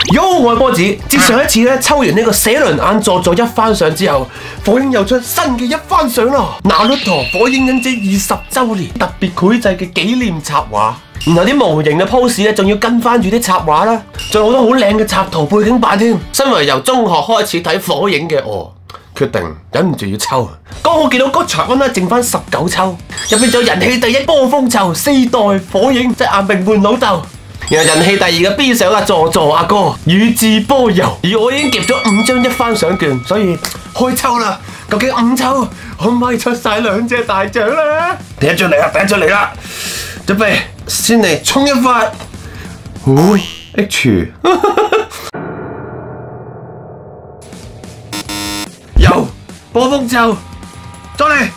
我係波子。自上一次咧抽完呢個寫輪眼座一番賞之後，火影又出新嘅一番賞啦。那魯陀火影忍者20週年特別繪製嘅紀念插畫，然後啲模型嘅 pose 咧仲要跟翻住啲插畫啦，仲有好多好靚嘅插圖背景板添。身為由中學開始睇火影嘅我，決定忍唔住要抽。剛好見到嗰場咧剩翻19抽，入邊仲有人氣第一波風球4代火影，即係阿名門老豆。然後人氣第二嘅 B 賞座阿哥宇智波鼬，而我已經夾咗5張一番賞券，所以開抽啦。究竟5抽可唔可以出晒2隻大獎咧？第一張嚟啦，準備先嚟衝一發。H 有波風球，再嚟。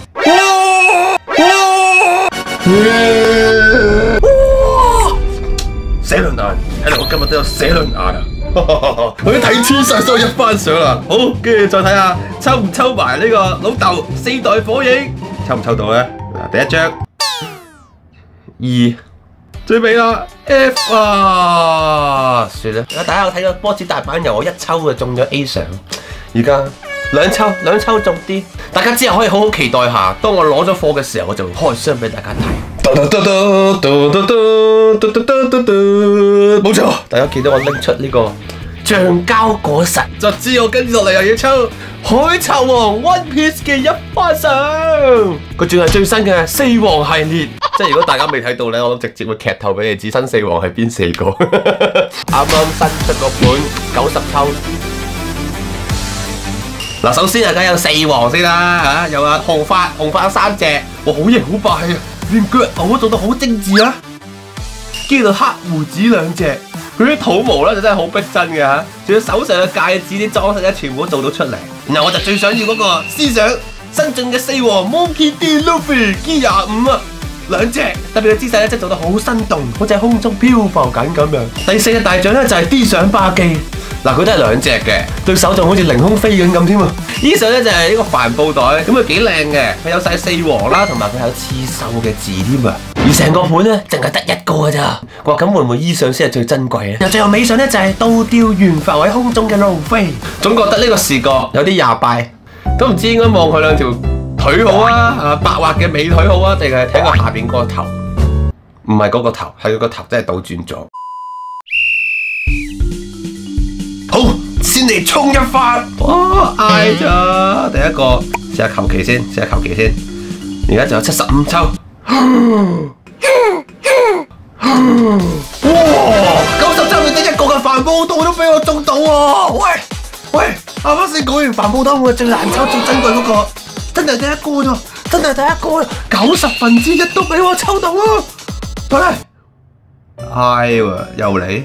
寫輪眼，睇嚟我今日都有寫輪眼啊！我已經睇穿晒所有一番賞啦。好，跟住再睇下抽唔抽埋呢個老豆4代火影，抽唔抽到咧？第一張2，最尾啦 F 啊！算啦，大家有睇過波子大阪由我1抽就中咗 A 賞，而家兩抽中啲，大家之後可以好好期待下。當我攞咗貨嘅時候，我就會開箱俾大家睇。冇錯，大家見到我拎出呢個橡膠果實，就知我跟住落嚟又要抽海賊王 One Piece 嘅一番賞。佢仲係最新嘅4王系列，即係如果大家未睇到咧，我諗直接會劇透俾你知新4王係邊4個。啱啱新出個本90抽。嗱，首先梗有4王先啦，有紅髮有3隻，哇，好型好快啊！連腳牛都做到好精緻啊！跟住黑胡子2隻，佢啲肚毛咧就真係好逼真嘅嚇，仲有手上嘅戒指啲裝飾咧全部都做到出嚟。然後我就最想要嗰個思想新進嘅4王 Monkey D. Luffy G25啊，2隻，特別嘅姿勢咧真係做得好生動，好似喺空中漂浮緊咁樣。第4隻大獎咧就係 D 賞巴基。嗱，佢都係2隻嘅，對手仲好似凌空飛緊咁添啊！呢相咧就係呢個帆布袋，咁佢幾靚嘅，佢有晒4王啦，同埋佢有刺繡嘅字添啊！而成個盤咧淨係得1個㗎咋，哇！咁會唔會衣相先係最珍貴咧？然後最後尾相咧就係倒吊懸浮喺空中嘅路飛，總覺得呢個視覺有啲廿拜，都唔知應該望佢2條腿好啊，白滑嘅美腿好啊，定係睇佢下邊個頭？唔係嗰個頭，係佢個頭真係倒轉咗。好，先嚟衝一發，哇，嗌咋？第一個試下求其先，而家就有75抽，哇！90抽裏得1個嘅帆布袋都俾我中到喎！喂，啱啱先講完帆布袋，我最難抽、最珍貴嗰個，真係第一個咋？真係第一個，1/90都俾我抽到啊！嚟，嗌喎，又嚟。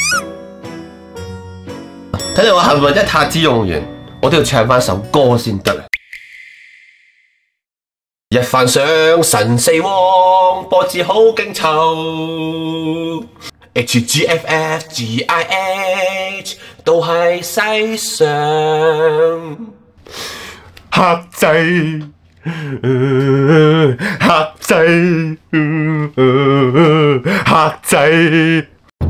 睇嚟我幸運一下子用完，我都要唱翻首歌先得。一番賞神4王，波子好勁湊 ，HGFFGIH 都係世上黑仔，黑仔。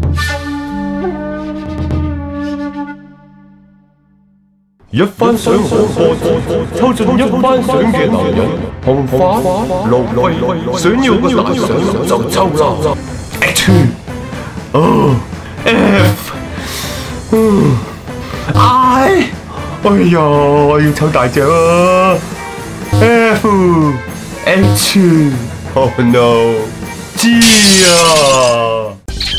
一番賞和波子，抽盡一番賞嘅男人，紅髮路飛，想要個大賞就抽啦。I， 哎呀，我要抽大獎啊 ！F，H，Oh no，G 啊！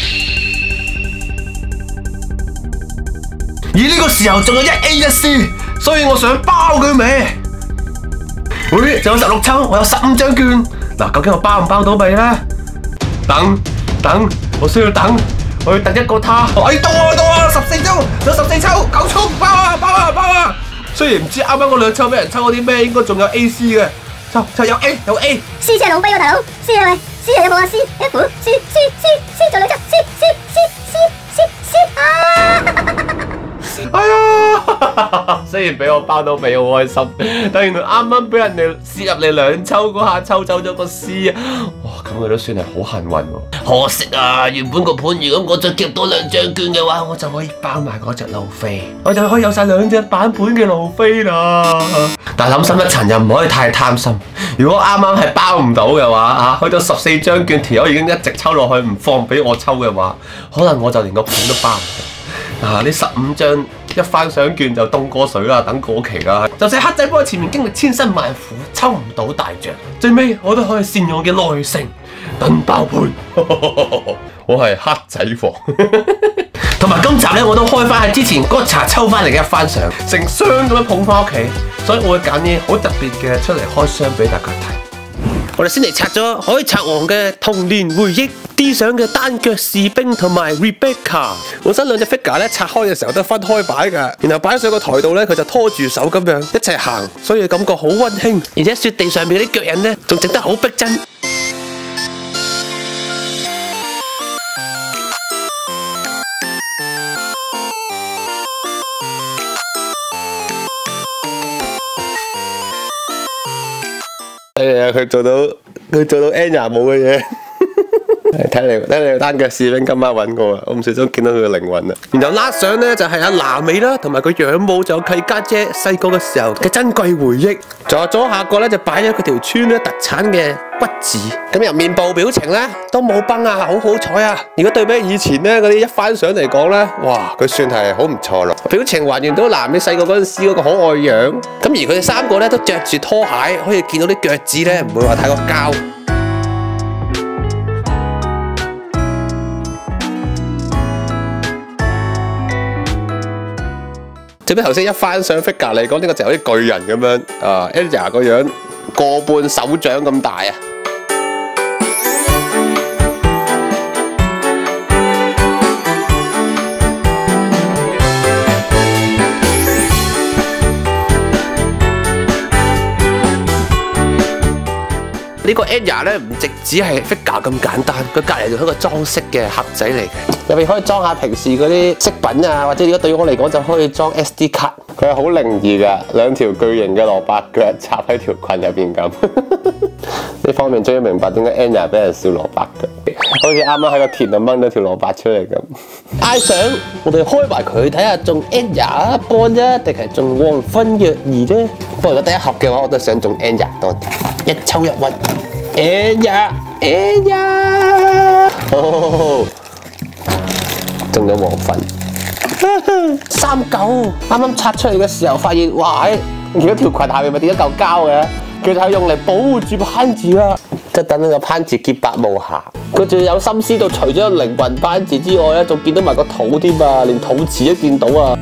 而呢個時候仲有1A 1C，所以我想包佢尾。喂，仲有16抽，我有15張券。嗱，究竟我包唔包到尾咧？等，我需要等，我要等一個他。哎，到啊，14抽，有14抽，9抽，包啊！雖然唔知啱啱嗰2抽俾人抽咗啲咩，應該仲有 AC 嘅。就有 A。 C 隻老飛喎，大佬 ，C 係咪 ？C 係有冇啊 ？C，F，C，仲有隻 C 啊！ 哎呀，死雖然俾我包到鼻好開心，但原來啱啱俾人哋攝入嚟兩抽嗰下抽走咗個 C 啊！哇，咁佢都算係好幸運喎。可惜啊，原本個盤如果我再夾多2張券嘅話，我就可以包埋嗰隻路飛，我就可以有晒2隻版本嘅路飛啦。但諗深一層又唔可以太貪心，如果啱啱係包唔到嘅話，去到14張券條友已經一直抽落去唔放俾我抽嘅話，可能我就連個盤都包唔到。呢15張一番賞券就凍過水啦，等過期啦。就算黑仔幫我前面經歷千辛萬苦，抽唔到大獎，最尾我都可以善用我嘅耐性等爆盤。我係黑仔王。同埋今集咧，我都開翻喺之前嗰茶抽翻嚟嘅一番賞，成箱咁樣捧翻屋企，所以我會揀啲好特別嘅出嚟開箱俾大家睇。我哋先嚟拆咗海賊王嘅童年回憶 D 賞嘅單腳士兵同埋 Rebecca。本身2隻 figure 咧拆開嘅時候都分開擺㗎，然後擺上個台度咧，佢就拖住手咁樣一齊行，所以感覺好溫馨。而且雪地上面啲腳印咧，仲整得好逼真。佢做到 Anya 冇嘅嘢。睇嚟單腳士兵今晚揾我啊！我唔小心見到佢嘅靈魂啦。然後拉相咧就係阿娜美啦，同埋佢養母仲有契家姐細個嘅時候嘅珍貴回憶。仲有左下角咧就擺咗佢條村咧特產嘅骨子。咁由面部表情咧都冇崩啊，好彩啊！如果對比以前咧嗰啲一番賞嚟講咧，哇，佢算係好唔錯咯。表情還原到男美細個嗰陣時嗰個可愛樣。咁而佢哋3個咧都着住拖鞋，可以見到啲腳趾咧唔會話太過膠。對比頭先一番賞 figure 嚟講，呢個就好似巨人咁樣，Anya 個樣個半手掌咁大啊！呢個 Anya 咧唔只係 figure 咁簡單，佢隔離仲係一個裝飾嘅盒仔嚟嘅，入面可以裝下平時嗰啲飾品啊，或者如果對我嚟講就可以裝 SD 卡。佢係好靈異㗎，2條巨型嘅蘿蔔腳插喺條裙入邊咁。呢方面終於明白點解 Anya 俾人笑蘿蔔腳，好似啱啱喺個田度掹咗條蘿蔔出嚟咁。嗌相，我哋開埋佢睇下中 Anya 一般啫，定係中黃昏若兒咧？不過如果第一盒嘅話，我都想中 Anya 多啲，一抽一溫。Anya，哦，中咗黃昏。39，啱啱拆出嚟嘅時候發現，哇！如果條裙下面咪跌咗嚿膠嘅，佢就係用嚟保護住攀字啦。即係等呢個攀字潔白無瑕。佢仲有心思到，除咗靈魂攀字之外咧，仲見到埋個肚添啊，連肚臍都見到啊！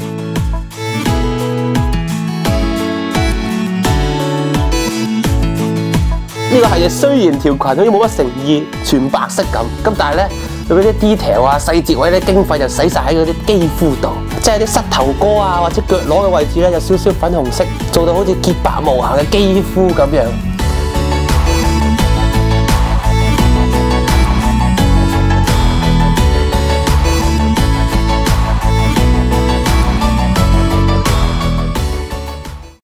呢個係雖然條裙好似冇乜誠意，全白色咁，但係咧佢嗰啲 detail 啊、細節位咧經費就使晒喺嗰啲肌膚度，即係啲膝頭哥啊或者腳踝嘅位置咧有少少粉紅色，做到好似潔白無瑕嘅肌膚咁樣。